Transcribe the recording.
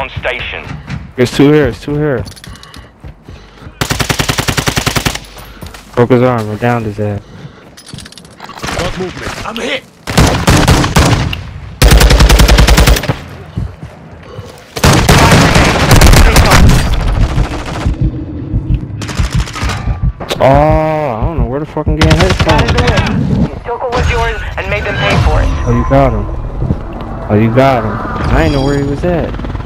on station. There's two here, it's two here. Broke his arm, I downed his ass. Got movement. I'm hit. Oh, I don't know where the fucking getting hit from. Toka was yours and made them pay for it. Oh, you got him. Oh, you got him. I didn't know where he was at.